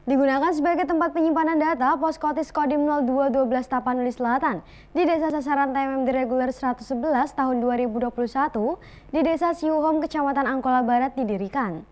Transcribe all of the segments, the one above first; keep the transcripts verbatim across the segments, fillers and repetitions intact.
Digunakan sebagai tempat penyimpanan data Poskotis Kodim nol dua satu dua Tapanuli Selatan di Desa Sasaran T M M D Reguler seratus sebelas tahun dua ribu dua puluh satu di Desa Siuhom, Kecamatan Angkola Barat didirikan.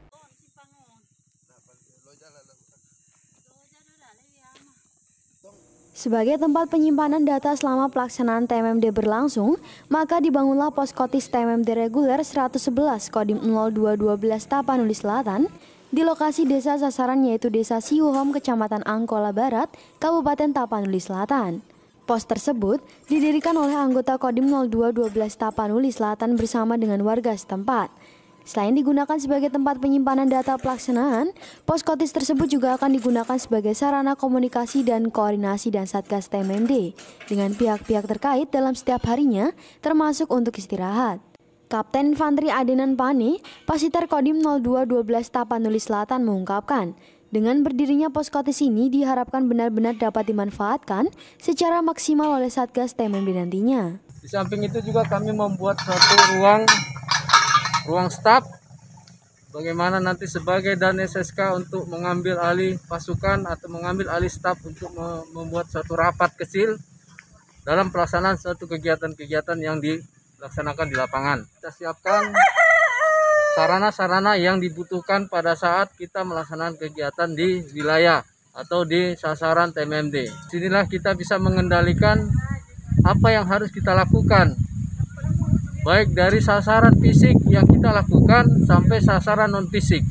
Sebagai tempat penyimpanan data selama pelaksanaan T M M D berlangsung, maka dibangunlah Poskotis T M M D Reguler seratus sebelas Kodim nol dua satu dua Tapanuli Selatan di lokasi desa sasaran yaitu Desa Siuhom, Kecamatan Angkola Barat, Kabupaten Tapanuli Selatan. Pos tersebut didirikan oleh anggota Kodim nol dua satu dua Tapanuli Selatan bersama dengan warga setempat. Selain digunakan sebagai tempat penyimpanan data pelaksanaan, Poskotis tersebut juga akan digunakan sebagai sarana komunikasi dan koordinasi dan Satgas T M M D dengan pihak-pihak terkait dalam setiap harinya, termasuk untuk istirahat. Kapten Infanteri Adenan Pane, Pasiter Kodim nol dua satu dua Tapanuli Selatan mengungkapkan, dengan berdirinya Poskotis ini diharapkan benar-benar dapat dimanfaatkan secara maksimal oleh Satgas T M M D nantinya. Di samping itu juga kami membuat suatu ruang ruang staf bagaimana nanti sebagai dan S S K untuk mengambil alih pasukan atau mengambil alih staf untuk membuat suatu rapat kecil dalam pelaksanaan suatu kegiatan-kegiatan yang dilaksanakan di lapangan. Kita siapkan sarana-sarana yang dibutuhkan pada saat kita melaksanakan kegiatan di wilayah atau di sasaran T M M D. Disinilah kita bisa mengendalikan apa yang harus kita lakukan, baik dari sasaran fisik yang kita lakukan sampai sasaran non-fisik.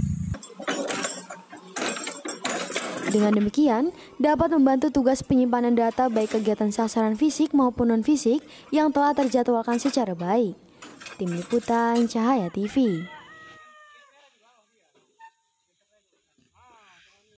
Dengan demikian, dapat membantu tugas penyimpanan data baik kegiatan sasaran fisik maupun non-fisik yang telah terjadwalkan secara baik. Tim Liputan Cahaya T V.